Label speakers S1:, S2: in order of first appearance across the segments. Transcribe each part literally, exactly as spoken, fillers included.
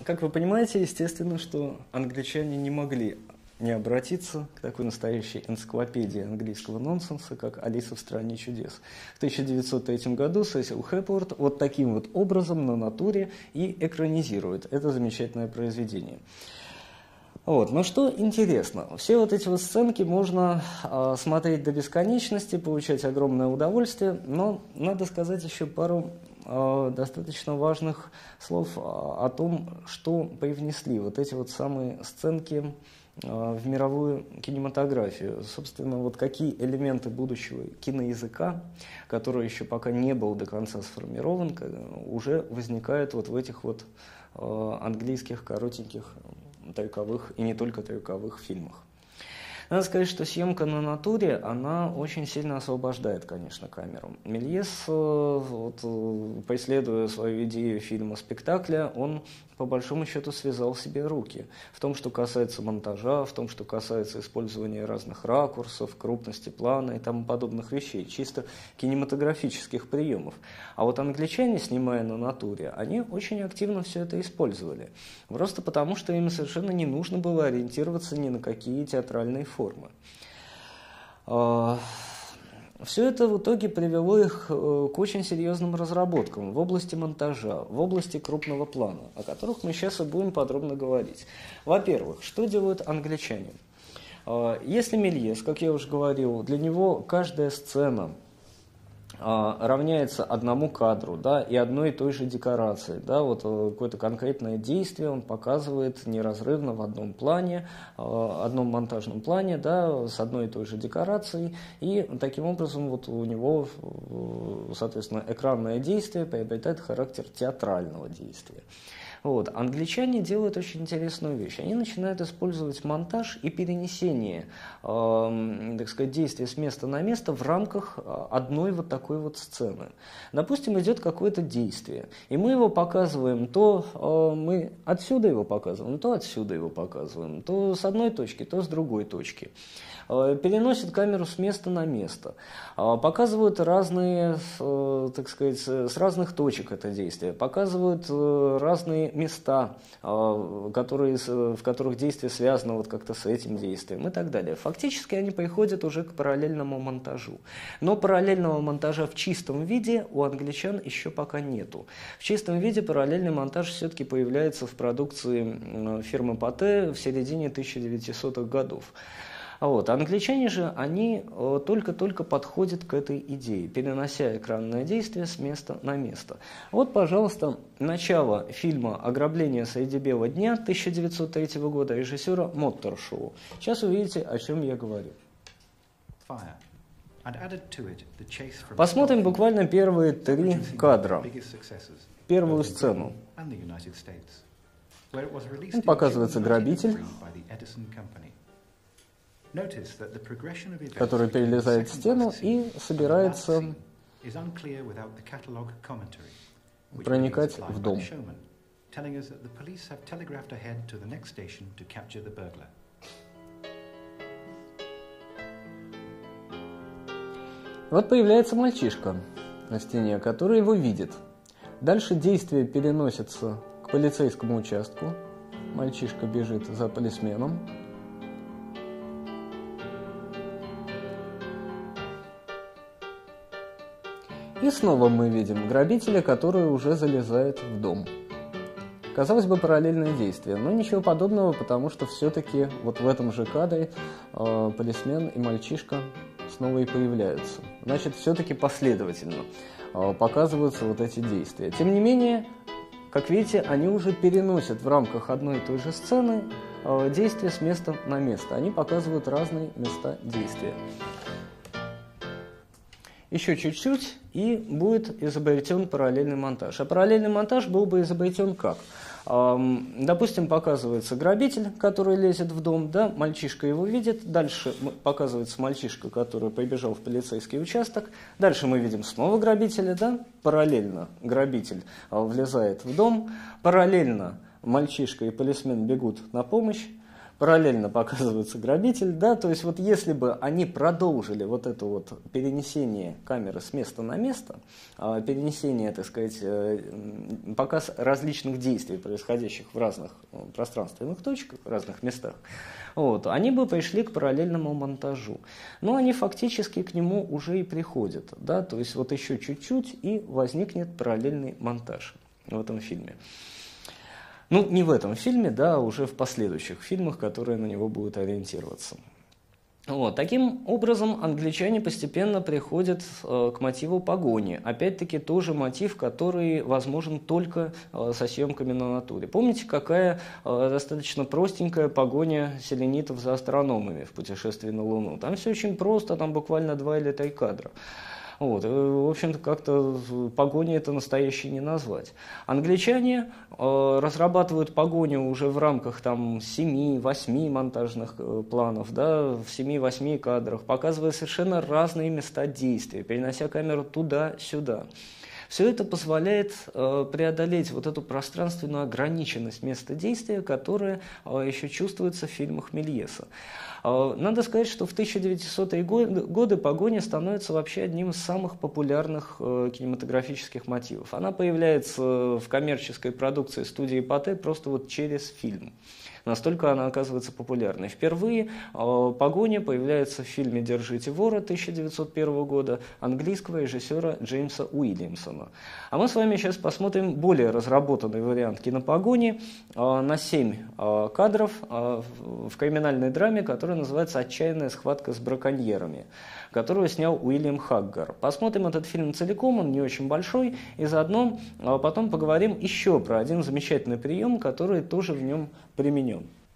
S1: как вы понимаете, естественно, что англичане не могли не обратиться к такой настоящей энциклопедии английского нонсенса, как «Алиса в стране чудес». В тысяча девятьсот третьем году Сесил Хепворд вот таким вот образом на натуре и экранизирует это замечательное произведение. Вот. Но что интересно, все вот эти вот сценки можно э, смотреть до бесконечности, получать огромное удовольствие, но надо сказать еще пару э, достаточно важных слов о том, что привнесли вот эти вот самые сценки в мировую кинематографию. Собственно, вот какие элементы будущего киноязыка, который еще пока не был до конца сформирован, уже возникают вот в этих вот английских коротеньких трюковых и не только трюковых фильмах. Надо сказать, что съемка на натуре, она очень сильно освобождает, конечно, камеру. Мельес, вот, преследуя свою идею фильма-спектакля, он по большому счету связал себе руки. В том, что касается монтажа, в том, что касается использования разных ракурсов, крупности плана и тому подобных вещей, чисто кинематографических приемов. А вот англичане, снимая на натуре, они очень активно все это использовали. Просто потому, что им совершенно не нужно было ориентироваться ни на какие театральные формы. Все это в итоге привело их к очень серьезным разработкам в области монтажа, в области крупного плана, о которых мы сейчас и будем подробно говорить. Во-первых, что делают англичане? Если Мельес, как я уже говорил, для него каждая сцена равняется одному кадру, да, и одной и той же декорации. Да, вот какое-то конкретное действие он показывает неразрывно в одном плане, одном монтажном плане, да, с одной и той же декорацией, и таким образом вот у него, соответственно, экранное действие приобретает характер театрального действия. Вот. Англичане делают очень интересную вещь. Они начинают использовать монтаж и перенесение, э, так сказать, действия с места на место в рамках одной вот такой вот сцены. Допустим, идет какое-то действие, и мы его показываем, то э, мы отсюда его показываем, то отсюда его показываем, то с одной точки, то с другой точки. Переносят камеру с места на место, показывают разные, так сказать, с разных точек это действие, показывают разные места, которые, в которых действие связано вот как-то с этим действием и так далее. Фактически они приходят уже к параллельному монтажу. Но параллельного монтажа в чистом виде у англичан еще пока нету. В чистом виде параллельный монтаж все-таки появляется в продукции фирмы Патте в середине тысяча девятисотых годов. Вот. Англичане же, они только-только подходят к этой идее, перенося экранное действие с места на место. Вот, пожалуйста, начало фильма «Ограбление среди бела дня» тысяча девятьсот третьего года режиссера Мотторшоу. Сейчас увидите, о чем я говорю. Посмотрим буквально первые три кадра, первую сцену. Показывается грабитель, который перелезает в стену и собирается проникать в дом. Вот появляется мальчишка на стене, который его видит. Дальше действие переносится к полицейскому участку. Мальчишка бежит за полисменом. И снова мы видим грабителя, который уже залезает в дом. Казалось бы, параллельное действие, но ничего подобного, потому что все-таки вот в этом же кадре э, полисмен и мальчишка снова и появляются. Значит, все-таки последовательно э, показываются вот эти действия. Тем не менее, как видите, они уже переносят в рамках одной и той же сцены э, действия с места на место. Они показывают разные места действия. Еще чуть-чуть, и будет изобретен параллельный монтаж. А параллельный монтаж был бы изобретен как? Допустим, показывается грабитель, который лезет в дом, да, мальчишка его видит, дальше показывается мальчишка, который побежал в полицейский участок, дальше мы видим снова грабителя, да, параллельно грабитель влезает в дом, параллельно мальчишка и полисмен бегут на помощь, параллельно показывается грабитель, да, то есть вот если бы они продолжили вот это вот перенесение камеры с места на место, перенесение, так сказать, показ различных действий, происходящих в разных пространственных точках, в разных местах, вот, они бы пришли к параллельному монтажу. Но они фактически к нему уже и приходят, да, то есть вот еще чуть-чуть и возникнет параллельный монтаж в этом фильме. Ну, не в этом фильме, да, а уже в последующих фильмах, которые на него будут ориентироваться. Вот. Таким образом, англичане постепенно приходят э, к мотиву погони. Опять-таки, тоже мотив, который возможен только э, со съемками на натуре. Помните, какая э, достаточно простенькая погоня селенитов за астрономами в «Путешествии на Луну»? Там все очень просто, там буквально два или три кадра. Вот. В общем-то, как-то погони это настоящей не назвать. Англичане э, разрабатывают погоню уже в рамках там семи-восьми монтажных э, планов, да, в семи-восьми кадрах, показывая совершенно разные места действия, перенося камеру туда-сюда. Все это позволяет э, преодолеть вот эту пространственную ограниченность места действия, которая э, еще чувствуется в фильмах Мельеса. Э, надо сказать, что в тысяча девятисотые годы погоня становится вообще одним из самых популярных э, кинематографических мотивов. Она появляется в коммерческой продукции студии Патте просто вот через фильм. Настолько она оказывается популярной. Впервые э, погоня появляется в фильме «Держите вора» тысяча девятьсот первого года английского режиссера Джеймса Уильямсона. А мы с вами сейчас посмотрим более разработанный вариант кинопогони э, на семь э, кадров э, в криминальной драме, которая называется «Отчаянная схватка с браконьерами», которую снял Уильям Хаггар. Посмотрим этот фильм целиком, он не очень большой, и заодно э, потом поговорим еще про один замечательный прием, который тоже в нем применен.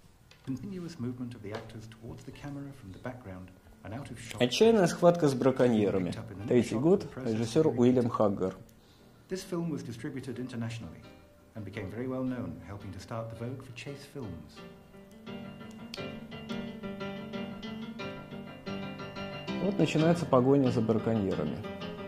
S1: «Отчаянная схватка с браконьерами». Третий год, режиссер Уильям Хаггар. Вот начинается погоня за браконьерами.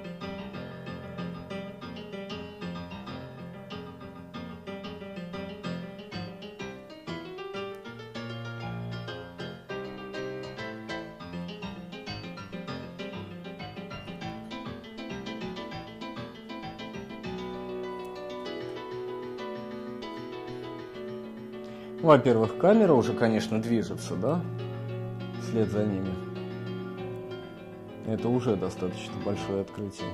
S1: Во-первых, камера уже, конечно, движется, да, вслед за ними. Это уже достаточно большое открытие.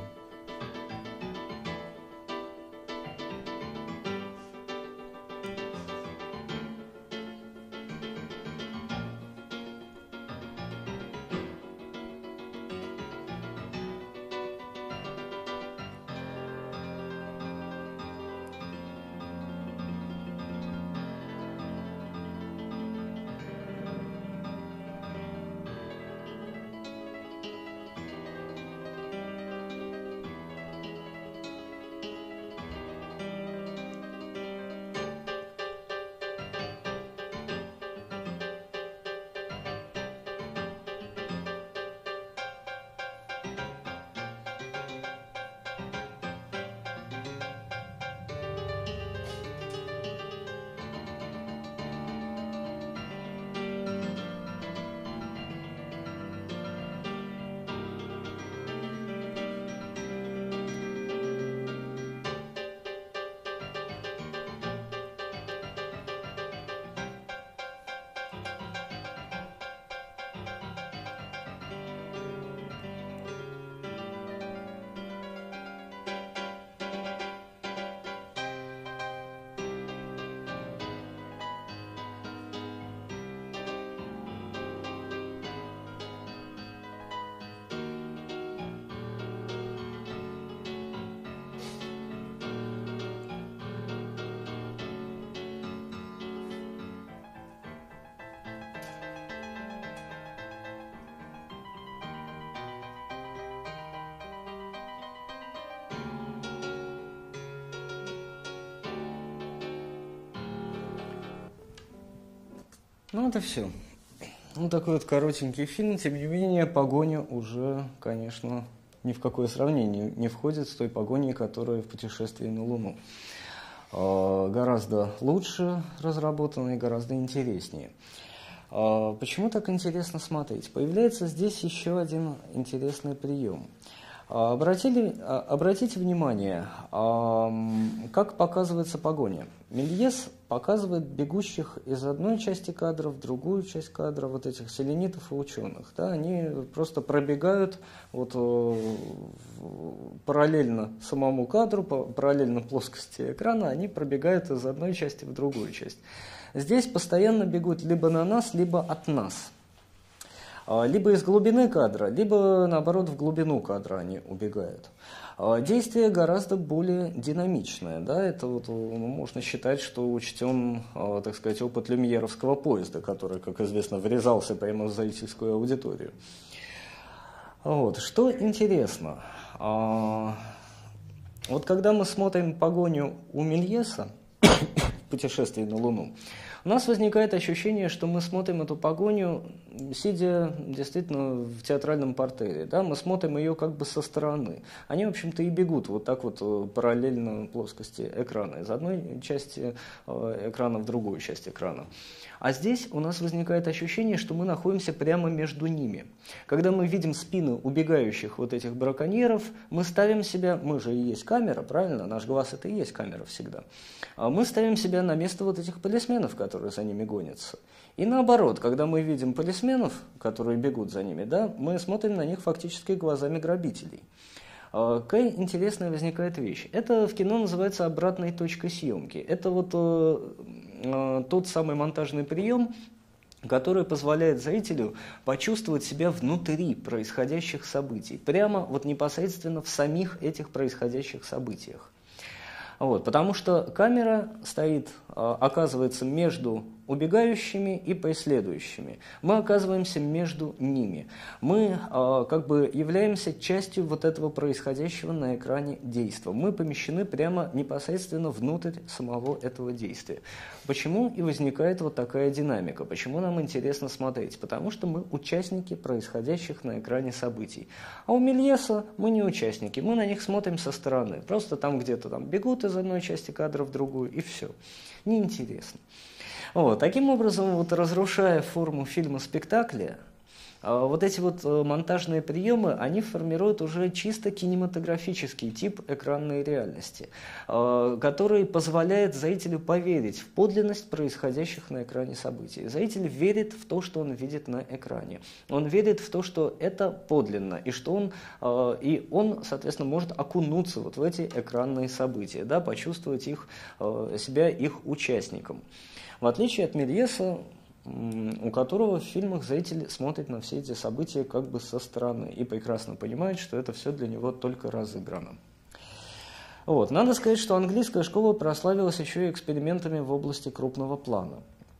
S1: Ну, это все. Ну, такой вот коротенький фильм. Тем не менее, погоня уже, конечно, ни в какое сравнение не входит с той погоней, которая в «Путешествии на Луну». Гораздо лучше разработанная и гораздо интереснее. Почему так интересно смотреть? Появляется здесь еще один интересный прием. Обратили, обратите внимание, как показывается погоня. Мельес показывает бегущих из одной части кадра в другую часть кадра, вот этих селенитов и ученых. Да, они просто пробегают вот, параллельно самому кадру, параллельно плоскости экрана, они пробегают из одной части в другую часть. Здесь постоянно бегут либо на нас, либо от нас. Либо из глубины кадра, либо, наоборот, в глубину кадра они убегают. Действие гораздо более динамичное. Да? Это вот, ну, можно считать, что учтен, так сказать, опыт люмьеровского поезда, который, как известно, врезался прямо в зрительскую аудиторию. Вот. Что интересно, вот когда мы смотрим погоню у Мельеса, «Путешествие на Луну», у нас возникает ощущение, что мы смотрим эту погоню, сидя действительно в театральном портере. Да? Мы смотрим ее как бы со стороны. Они, в общем-то, и бегут вот так вот параллельно плоскости экрана. Из одной части экрана в другую часть экрана. А здесь у нас возникает ощущение, что мы находимся прямо между ними. Когда мы видим спины убегающих вот этих браконьеров, мы ставим себя, мы же и есть камера, правильно? Наш глаз это и есть камера всегда. Мы ставим себя на место вот этих полисменов, которые за ними гонятся. И наоборот, когда мы видим полисменов, которые бегут за ними, да, мы смотрим на них фактически глазами грабителей. Какая интересная возникает вещь. Это в кино называется обратной точкой съемки. Это вот э, тот самый монтажный прием, который позволяет зрителю почувствовать себя внутри происходящих событий. Прямо вот непосредственно в самих этих происходящих событиях. Вот, потому что камера стоит, оказывается, между убегающими и преследующими. Мы оказываемся между ними. Мы как бы являемся частью вот этого происходящего на экране действия. Мы помещены прямо непосредственно внутрь самого этого действия. Почему и возникает вот такая динамика? Почему нам интересно смотреть? Потому что мы участники происходящих на экране событий. А у Мельеса мы не участники, мы на них смотрим со стороны. Просто там где-то там бегут из одной части кадра в другую, и все. Неинтересно. Вот, таким образом, вот, разрушая форму фильма-спектакля, вот эти вот монтажные приемы, они формируют уже чисто кинематографический тип экранной реальности, который позволяет зрителю поверить в подлинность происходящих на экране событий. Зритель верит в то, что он видит на экране. Он верит в то, что это подлинно, и что он, и он, соответственно, может окунуться вот в эти экранные события, да, почувствовать их, себя их участником. В отличие от Мельеса, у которого в фильмах зритель смотрит на все эти события как бы со стороны и прекрасно понимает, что это все для него только разыграно. Вот. Надо сказать, что английская школа прославилась еще и экспериментами в области крупного плана.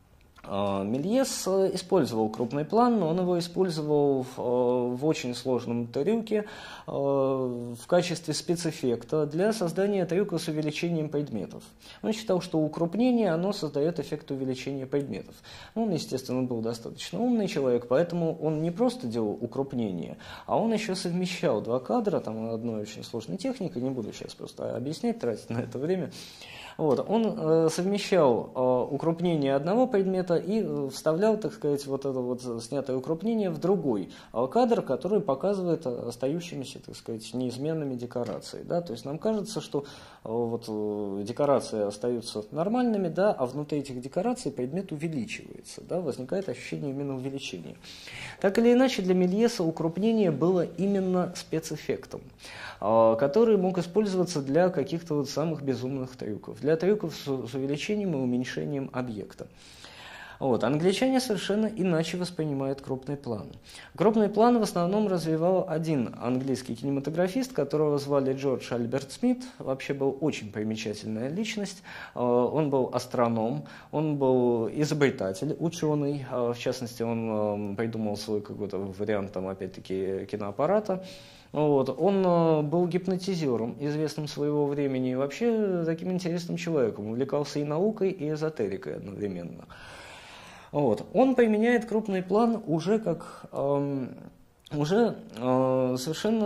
S1: Мельес использовал крупный план, но он его использовал в очень сложном трюке в качестве спецэффекта для создания трюка с увеличением предметов. Он считал, что укрупнение оно создает эффект увеличения предметов. Он, естественно, был достаточно умный человек, поэтому он не просто делал укрупнение, а он еще совмещал два кадра, там одной очень сложной техникой, не буду сейчас просто объяснять, тратить на это время. Вот, он э, совмещал э, укрупнение одного предмета и э, вставлял, так сказать, вот это вот снятое укрупнение в другой э, кадр, который показывает остающимися, так сказать, неизменными декорации. Да? То есть нам кажется, что э, вот, э, декорации остаются нормальными, да, а внутри этих декораций предмет увеличивается, да? Возникает ощущение именно увеличения. Так или иначе, для Мельеса укрупнение было именно спецэффектом, э, который мог использоваться для каких-то вот самых безумных трюков. Для трюков с увеличением и уменьшением объекта. Вот. Англичане совершенно иначе воспринимают крупный план. Крупный план в основном развивал один английский кинематографист, которого звали Джордж Альберт Смит. Вообще был очень примечательная личность. Он был астроном, он был изобретатель, ученый. В частности, он придумал свой какой-то вариант, там, опять-таки, киноаппарата. Вот. Он был гипнотизером, известным своего времени, и вообще таким интересным человеком. Увлекался и наукой, и эзотерикой одновременно. Вот. Он применяет крупный план уже как э, уже э, совершенно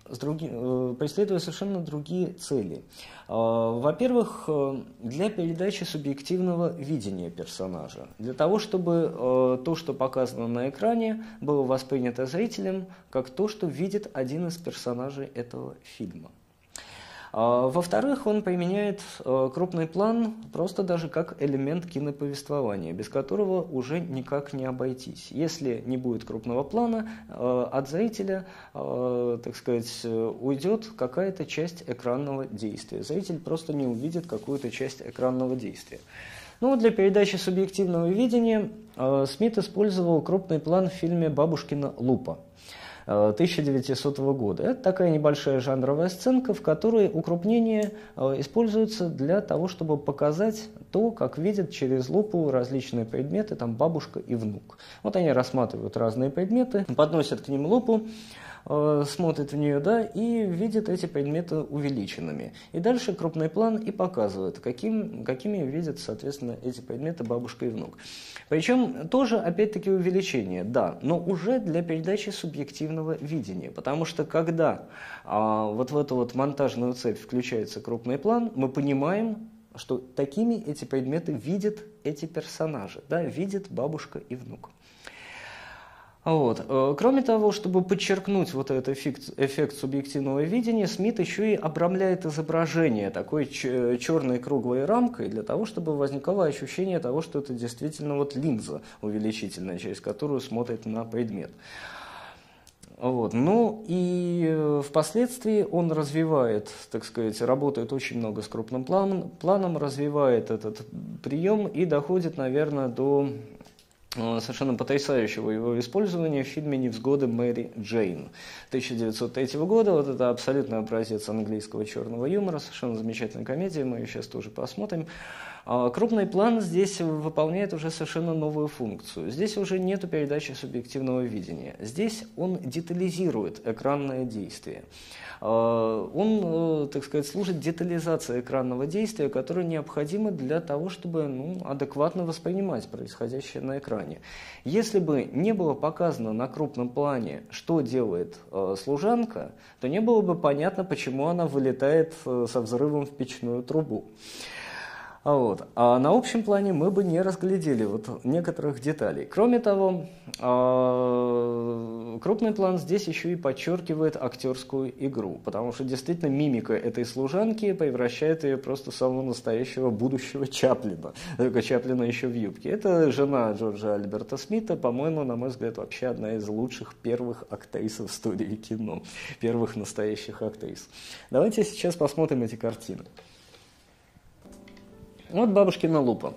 S1: с други, преследуя совершенно другие цели. Во-первых, для передачи субъективного видения персонажа. Для того, чтобы то, что показано на экране, было воспринято зрителем как то, что видит один из персонажей этого фильма. Во-вторых, он применяет крупный план просто даже как элемент киноповествования, без которого уже никак не обойтись. Если не будет крупного плана, от зрителя, так сказать, уйдет какая-то часть экранного действия. Зритель просто не увидит какую-то часть экранного действия. Ну, для передачи субъективного видения Смит использовал крупный план в фильме «Бабушкина лупа» тысяча девятисотого года. Это такая небольшая жанровая сценка, в которой укрупнение используется для того, чтобы показать то, как видят через лупу различные предметы, там бабушка и внук. Вот они рассматривают разные предметы, подносят к ним лупу, смотрит в нее, да, и видит эти предметы увеличенными. И дальше крупный план и показывает, каким, какими видят, соответственно, эти предметы бабушка и внук. Причем тоже, опять-таки, увеличение, да, но уже для передачи субъективного видения. Потому что когда а, вот в эту вот монтажную цепь включается крупный план, мы понимаем, что такими эти предметы видят эти персонажи, да, видят бабушка и внук. Вот. Кроме того, чтобы подчеркнуть вот этот эффект, эффект субъективного видения, Смит еще и обрамляет изображение такой черной круглой рамкой для того, чтобы возникало ощущение того, что это действительно вот линза увеличительная, через которую смотрит на предмет. Вот. Ну и впоследствии он развивает, так сказать, работает очень много с крупным планом, планом развивает этот прием и доходит, наверное, до совершенно потрясающего его использования в фильме «Невзгоды Мэри Джейн» тысяча девятьсот третьего года. Вот это абсолютный образец английского черного юмора, совершенно замечательная комедия, мы ее сейчас тоже посмотрим. Крупный план здесь выполняет уже совершенно новую функцию. Здесь уже нет передачи субъективного видения. Здесь он детализирует экранное действие. Он, так сказать, служит детализации экранного действия, которое необходимо для того, чтобы ну, адекватно воспринимать происходящее на экране. Если бы не было показано на крупном плане, что делает служанка, то не было бы понятно, почему она вылетает со взрывом в печную трубу. Вот. А на общем плане мы бы не разглядели вот некоторых деталей. Кроме того, крупный план здесь еще и подчеркивает актерскую игру, потому что действительно мимика этой служанки превращает ее просто в самого настоящего будущего Чаплина. Только Чаплина еще в юбке. Это жена Джорджа Альберта Смита, по-моему, на мой взгляд, вообще одна из лучших первых актрис в истории кино. Первых настоящих актрис. Давайте сейчас посмотрим эти картины. Вот бабушкина лупа.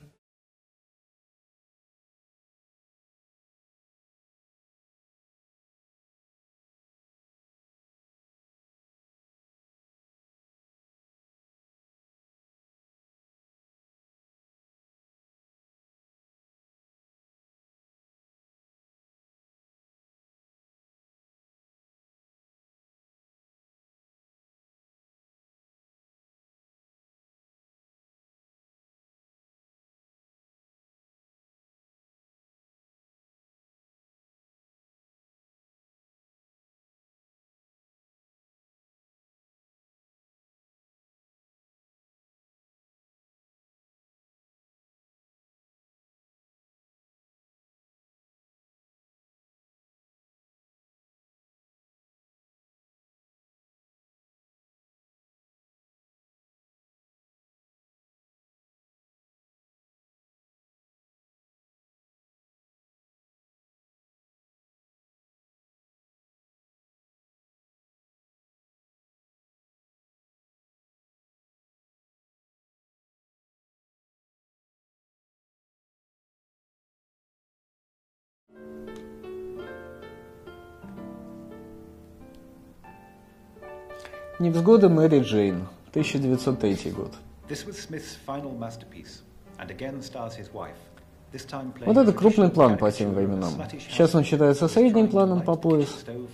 S1: «Невзгоды Мэри Джейн», тысяча девятьсот третий год. Вот это крупный план по тем временам. Сейчас он считается средним планом по пояс.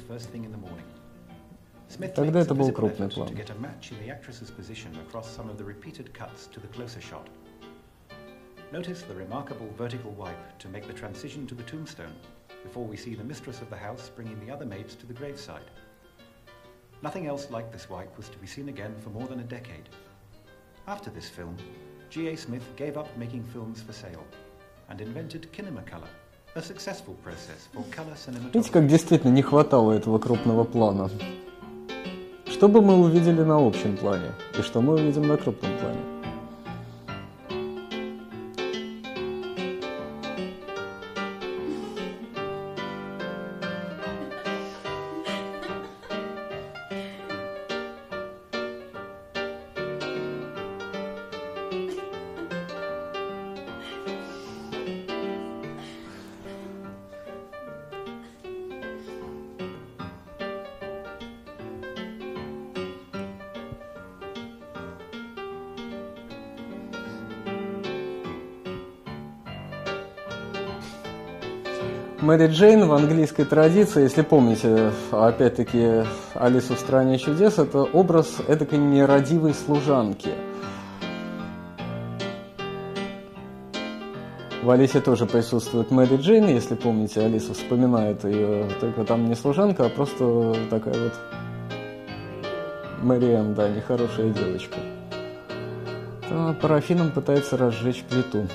S1: Тогда это был крупный план.
S2: Notice the remarkable vertical wipe to make the transition to the tombstone before we see the mistress of the house bringing the other maids to the graveside. Nothing else like this wipe was to be seen again for more than a decade. After this film, G A Smith gave up making films for sale and invented Kinemacolor, a successful process for color cinematography.
S1: Видите, как действительно не хватало этого крупного плана. Что бы мы увидели на общем плане, и что мы увидим на крупном плане? Мэри Джейн в английской традиции, если помните, опять-таки, «Алису в стране чудес», это образ эдакой нерадивой служанки. В «Алисе» тоже присутствует Мэри Джейн, если помните, Алиса вспоминает ее, только там не служанка, а просто такая вот Мэриэн, да, нехорошая девочка. А парафином пытается разжечь плиту.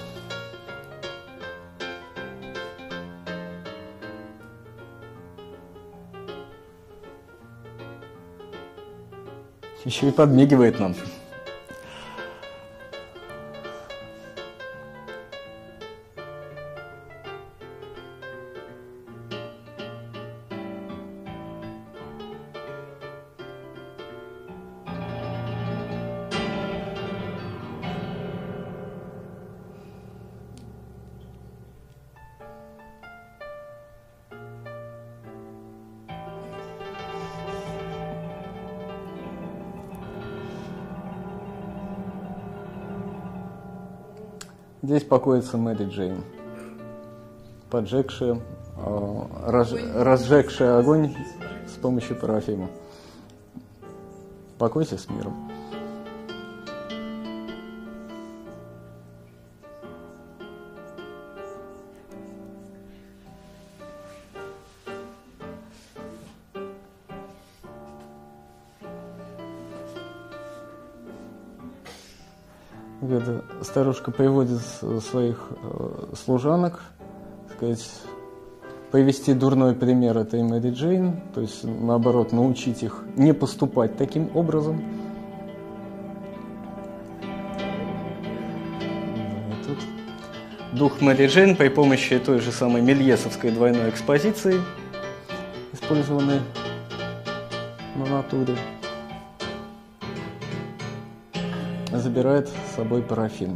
S1: Еще и подмигивает нам. Здесь покоится Мэри Джейн, поджегшая, э, раз, разжегшая огонь с помощью парафима. Покойся с миром. Эта старушка приводит своих э, служанок, так сказать, привести дурной пример этой Мэри Джейн, то есть, наоборот, научить их не поступать таким образом. И тут дух Мэри Джейн при помощи той же самой мельесовской двойной экспозиции, использованной на натуре, забирает с собой парафин.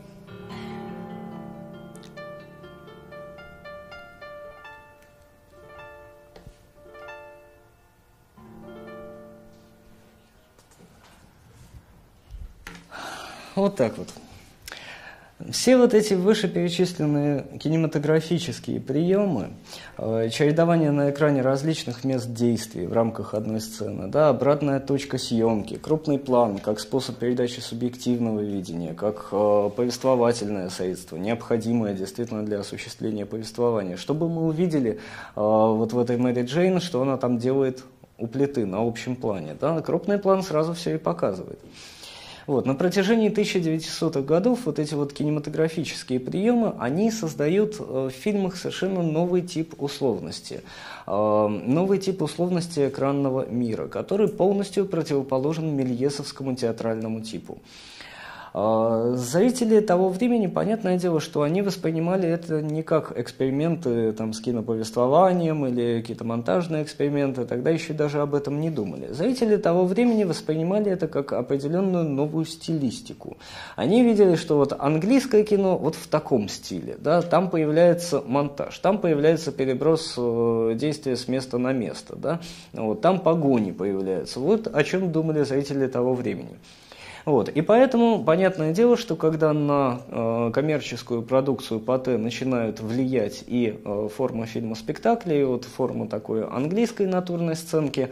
S1: Вот так вот. Все вот эти вышеперечисленные кинематографические приемы, э, чередование на экране различных мест действий в рамках одной сцены, да, обратная точка съемки, крупный план как способ передачи субъективного видения, как э, повествовательное средство, необходимое действительно для осуществления повествования. Чтобы мы увидели э, вот в этой Мэри Джейн, что она там делает у плиты на общем плане. Да? Крупный план сразу все и показывает. Вот, на протяжении тысяча девятисотых годов вот эти вот кинематографические приемы, они создают э, в фильмах совершенно новый тип условности. Э, новый тип условности экранного мира, который полностью противоположен мельесовскому театральному типу. Э, зрители того времени, понятное дело, что они воспринимали это не как эксперименты там, с киноповествованием или какие-то монтажные эксперименты, тогда еще даже об этом не думали. Зрители того времени воспринимали это как определенную новую стилистику. Они видели, что вот английское кино вот в таком стиле, да, там появляется монтаж, там появляется переброс э, действия с места на место, да, вот, там погони появляются. Вот о чем думали зрители того времени. Вот. И поэтому, понятное дело, что когда на э, коммерческую продукцию Патэ начинают влиять и э, форма фильма-спектакля, и вот форма такой английской натурной сценки,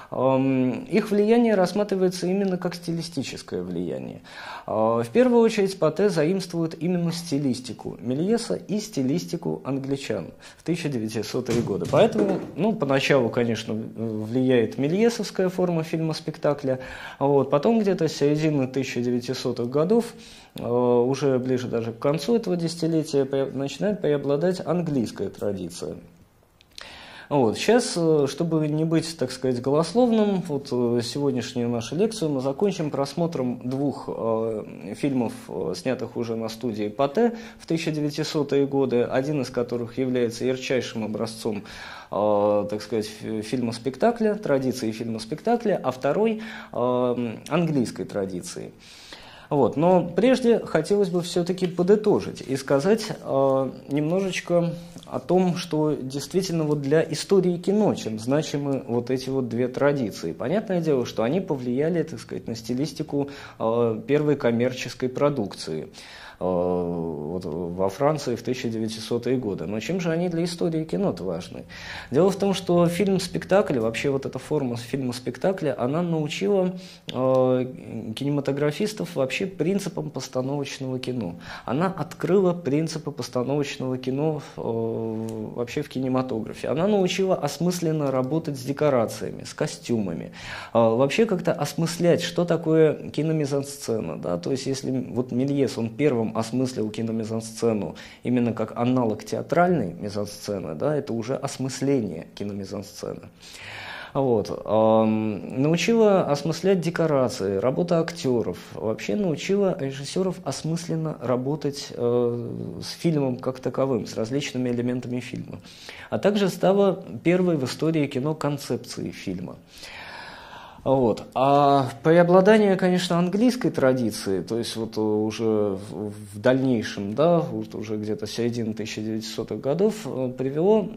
S1: их влияние рассматривается именно как стилистическое влияние. В первую очередь Патэ заимствует именно стилистику Мельеса и стилистику англичан в тысяча девятисотые годы. Поэтому, ну, поначалу, конечно, влияет мельесовская форма фильма-спектакля, вот, потом где-то с середины тысяча девятисотых годов, уже ближе даже к концу этого десятилетия, начинает преобладать английская традиция. Вот. Сейчас, чтобы не быть, так сказать, голословным, вот сегодняшнюю нашу лекцию мы закончим просмотром двух э, фильмов, снятых уже на студии Патэ в тысяча девятисотые годы, один из которых является ярчайшим образцом, э, так сказать, фильма-спектакля, традиции фильма-спектакля, а второй э, английской традиции. Вот. Но прежде хотелось бы все-таки подытожить и сказать э, немножечко о том, что действительно вот для истории кино чем значимы вот эти вот две традиции. Понятное дело, что они повлияли, так сказать, на стилистику э, первой коммерческой продукции вот во Франции в тысяча девятисотые годы. Но чем же они для истории кино-то важны? Дело в том, что фильм-спектакль, вообще вот эта форма фильма-спектакля, она научила э, кинематографистов вообще принципам постановочного кино. Она открыла принципы постановочного кино э, вообще в кинематографе. Она научила осмысленно работать с декорациями, с костюмами. Э, вообще как-то осмыслять, что такое киномизансцена. Да? То есть если вот Мельес, он первым осмыслил киномизансцену именно как аналог театральной мизансцены, да, это уже осмысление киномизансцены. Вот. Эм, научила осмыслять декорации, работу актеров, вообще научила режиссеров осмысленно работать э, с фильмом как таковым, с различными элементами фильма. А также стала первой в истории кино концепцией фильма. Вот. А преобладание, конечно, английской традиции, то есть вот уже в, в дальнейшем, да, вот уже где-то середины тысяча девятисотых годов, привело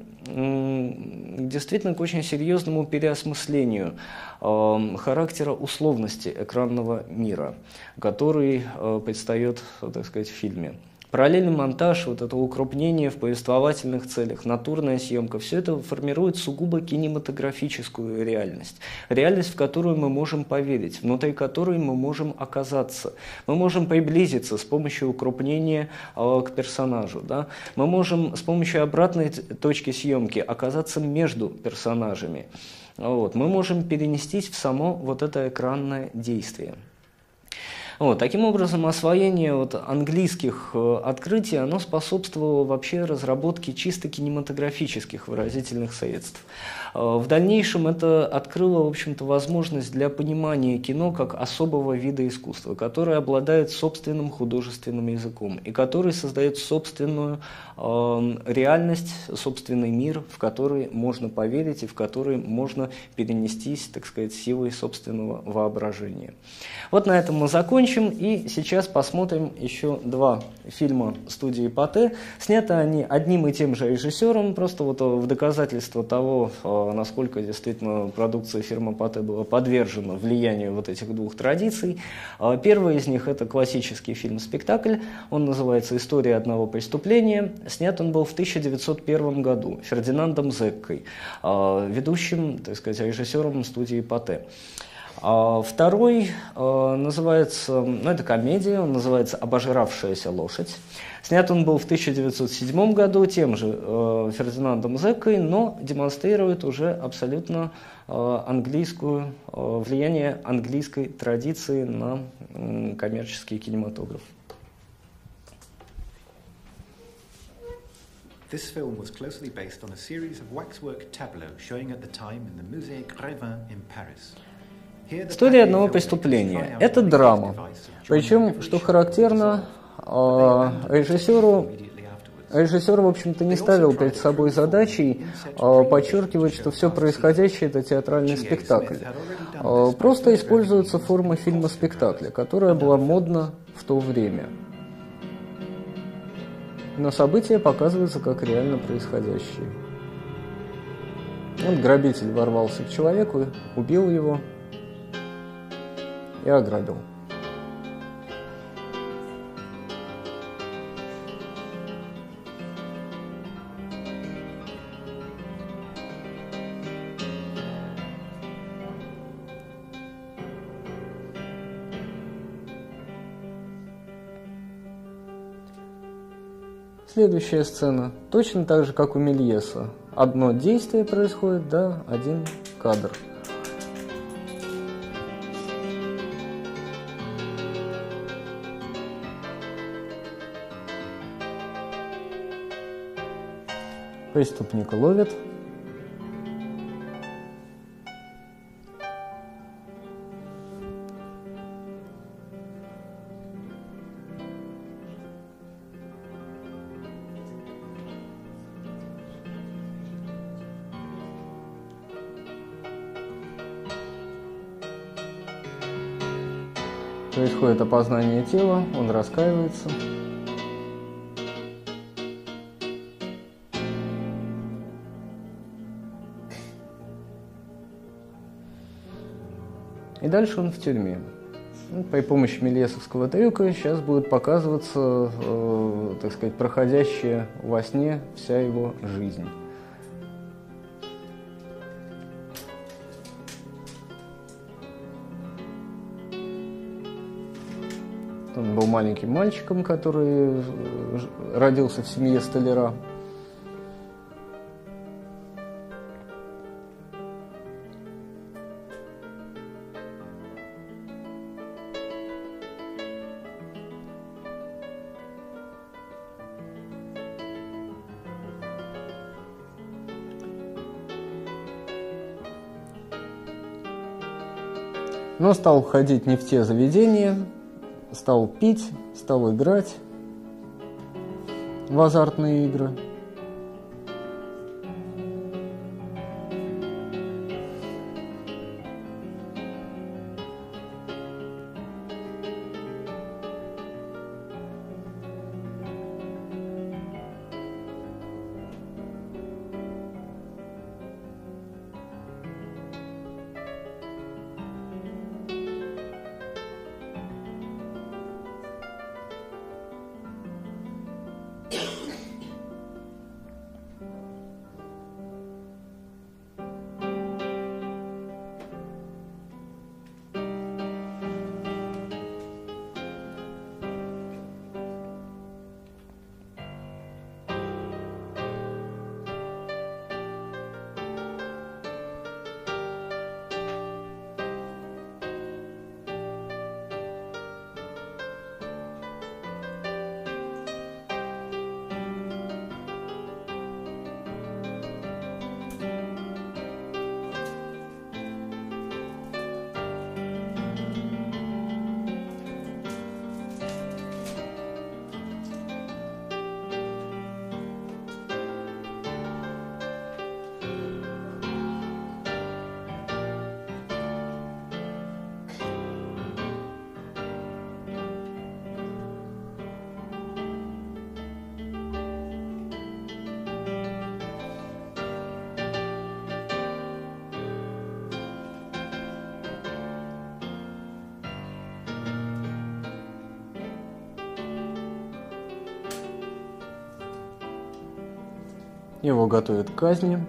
S1: м, действительно к очень серьезному переосмыслению э, характера условности экранного мира, который э, предстает, так сказать, в фильме. Параллельный монтаж, вот это укрупнение в повествовательных целях, натурная съемка, все это формирует сугубо кинематографическую реальность. Реальность, в которую мы можем поверить, внутри которой мы можем оказаться. Мы можем приблизиться с помощью укрупнения э, к персонажу. Да? Мы можем с помощью обратной точки съемки оказаться между персонажами. Вот. Мы можем перенестись в само вот это экранное действие. Вот, таким образом, освоение вот английских э, открытий, оно способствовало вообще разработке чисто кинематографических выразительных средств. Э, в дальнейшем это открыло, в общем-то, возможность для понимания кино как особого вида искусства, который обладает собственным художественным языком и который создает собственную э, реальность, собственный мир, в который можно поверить и в который можно перенестись, так сказать, силой собственного воображения. Вот на этом мы закончим. И сейчас посмотрим еще два фильма студии Патэ. Сняты они одним и тем же режиссером, просто вот в доказательство того, насколько действительно продукция фирмы Патэ была подвержена влиянию вот этих двух традиций. Первый из них — это классический фильм-спектакль, он называется «История одного преступления». Снят он был в тысяча девятьсот первом году Фердинандом Зеккой, ведущим, так сказать, режиссером студии Патэ. А второй э, называется, ну это комедия, он называется «Обожравшаяся лошадь». Снят он был в тысяча девятьсот седьмом году тем же э, Фердинандом Зеккой, но демонстрирует уже абсолютно э, английскую, э, влияние английской традиции на э, коммерческий кинематограф.
S2: This film was closely based on a series of waxwork tableaux showing at the time in the Musée Grévin in Paris.
S1: «История одного преступления» — это драма. Причем, что характерно, режиссеру, режиссер, в общем-то, не ставил перед собой задачей подчеркивать, что все происходящее — это театральный спектакль. Просто используется форма фильма-спектакля, которая была модна в то время. Но события показываются как реально происходящие. Вот грабитель ворвался к человеку, убил его и ограбил. Следующая сцена. Точно так же, как у Мельеса. Одно действие происходит, да, один кадр. Преступника ловят. Происходит опознание тела, он раскаивается. И дальше он в тюрьме. Ну, при помощи мельесовского трюка сейчас будет показываться, э, так сказать, проходящая во сне вся его жизнь. Он был маленьким мальчиком, который родился в семье столяра. Но стал ходить не в те заведения, стал пить, стал играть в азартные игры. Его готовят к казни.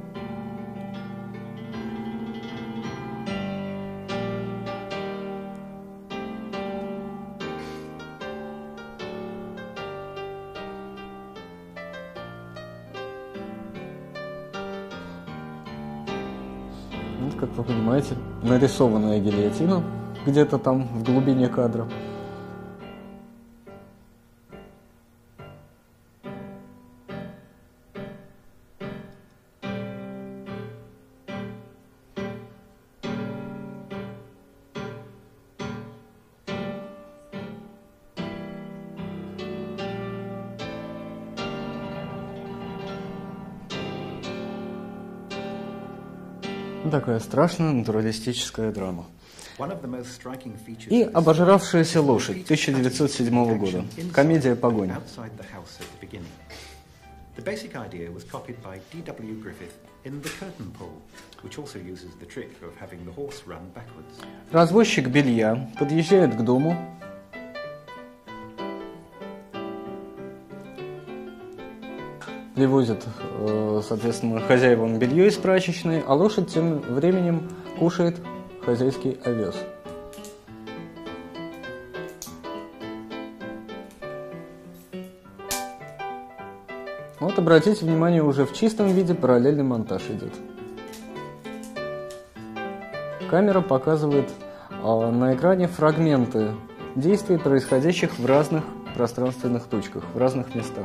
S1: Вот, как вы понимаете, нарисованная гильотина где-то там в глубине кадра. Такая страшная натуралистическая драма. И «Обожравшаяся лошадь» тысяча девятьсот седьмого года. Комедия «Погонь». Развозчик белья подъезжает к дому. Привозят, соответственно, хозяевам белье из прачечной, а лошадь тем временем кушает хозяйский овес. Вот обратите внимание, уже в чистом виде параллельный монтаж идет. Камера показывает э, на экране фрагменты действий, происходящих в разных пространственных точках, в разных местах.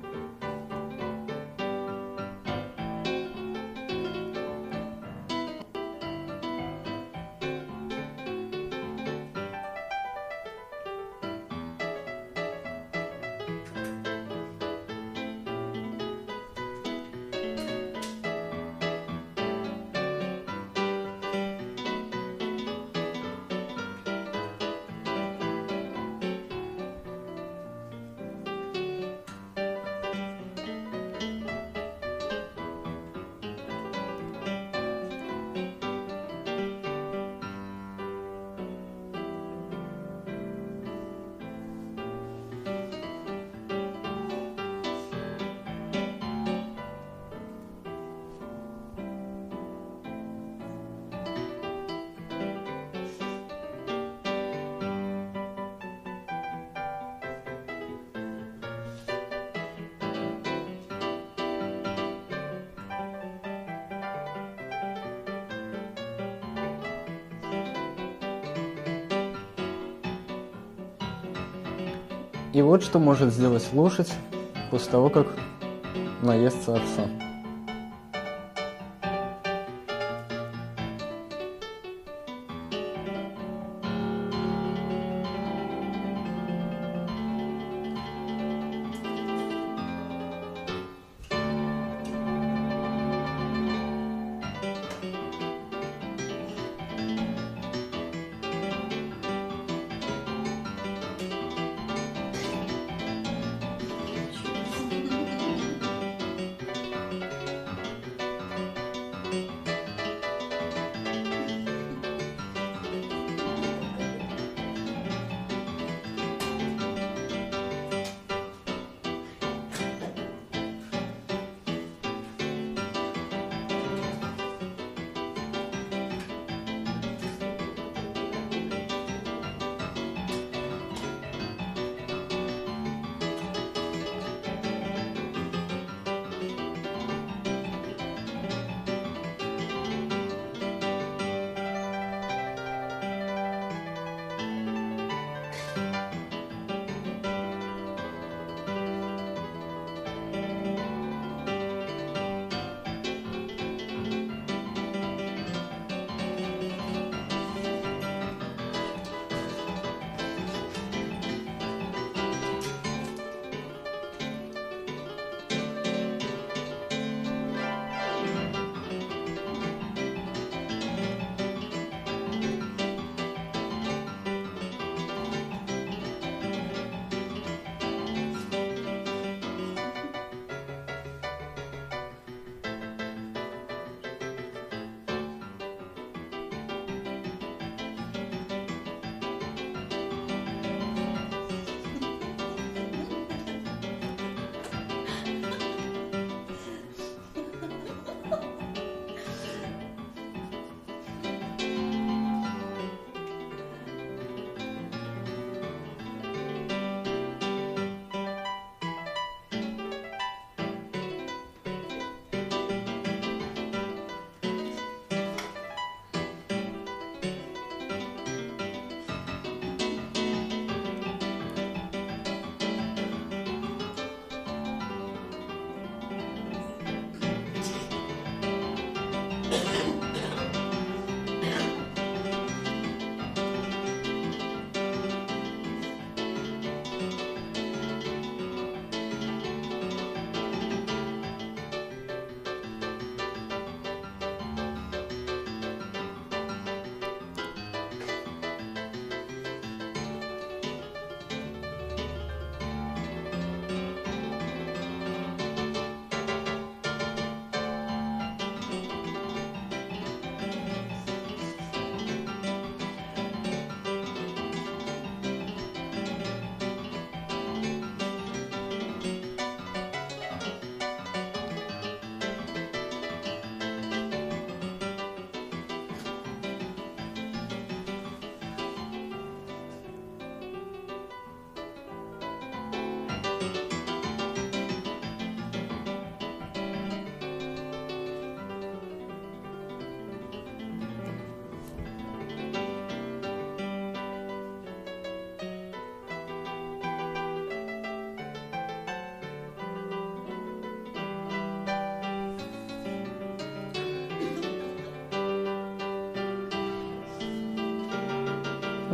S1: И вот что может сделать лошадь после того, как наестся овса.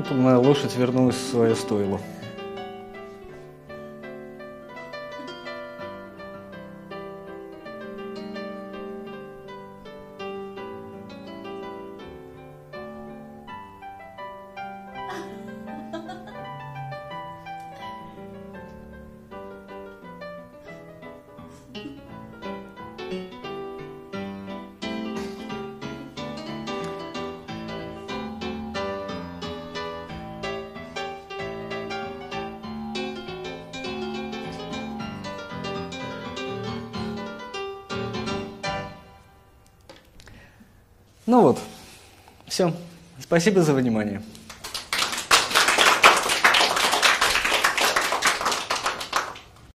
S1: моя лошадь вернулась в свое стойло. Ну вот, все. Спасибо за внимание.